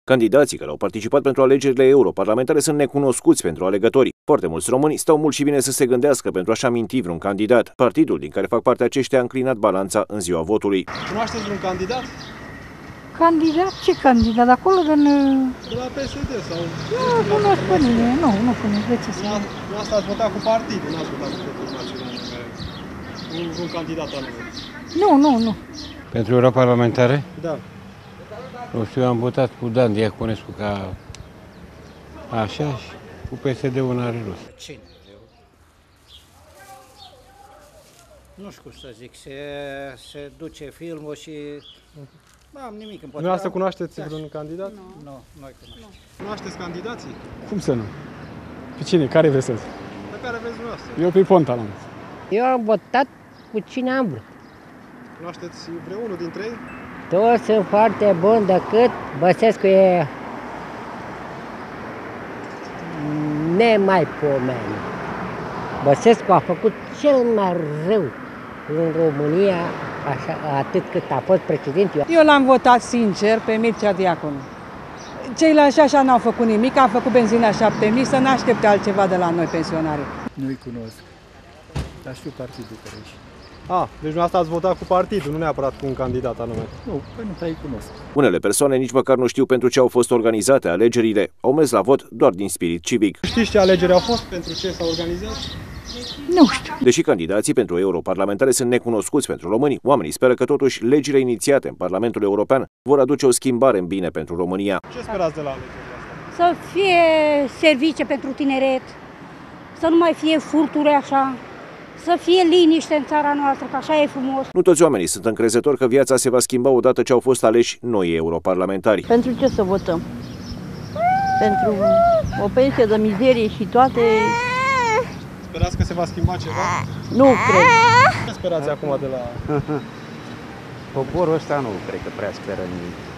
Candidații care au participat pentru alegerile europarlamentare sunt necunoscuți pentru alegători. Foarte mulți români stau mult și bine să se gândească pentru a-și aminti vreun candidat. Partidul din care fac parte aceștia a înclinat balanța în ziua votului. Cunoașteți vreun candidat? Candidat? Ce candidat? Acolo de la PSD sau... Nu cunosc pe nimeni, nu cunosc. De ce să... Asta ați votat cu partidul, nu ați votat cu Partidul Național, un candidat anume. Nu. Pentru europarlamentare? Da. Nu știu, am votat cu Dan Diaconescu ca așa și cu PSD-ul n-are rost. Cine? Nu știu cum să zic, se duce filmul și nu am nimic împotriva. Dumneavoastră cunoașteți vreun candidat? Nu, noi cunoaștem. Cunoașteți candidații? Cum să nu? Pe cine? Care vreți să zic? Pe care vreți dumneavoastră? Eu pe Ponta l-am. Eu am votat cu cine am vrut. Cunoașteți vreunul dintre ei? Toți sunt foarte buni, decât Băsescu e nemaipomenit. Băsescu a făcut cel mai rău în România, așa, atât cât a fost președinte. Eu l-am votat sincer pe Mircea Diaconu. Ceilalți așa n-au făcut nimic, au făcut benzina 7.000, să n-aștepte altceva de la noi pensionarii. Nu-i cunosc, dar știu partidul care ești. Deci dumneavoastră ați votat cu partidul, nu neapărat cu un candidat anume. Nu, păi nu prea-i cunosc. Unele persoane nici măcar nu știu pentru ce au fost organizate alegerile. Au mers la vot doar din spirit civic. Știți ce alegeri au fost? Pentru ce s-au organizat? Nu știu. Deși candidații pentru europarlamentare sunt necunoscuți pentru români, oamenii speră că totuși legile inițiate în Parlamentul European vor aduce o schimbare în bine pentru România. Ce sperați de la alegerile astea? Să fie servicii pentru tineret, să nu mai fie furturi așa, să fie liniște în țara noastră, că așa e frumos. Nu toți oamenii sunt încrezători că viața se va schimba odată ce au fost aleși noi europarlamentari. Pentru ce să votăm? Pentru o pensie de mizerie și toate... Sperați că se va schimba ceva? Nu cred. Ce sperați acum de la... Poporul ăsta nu cred că prea speră nimic.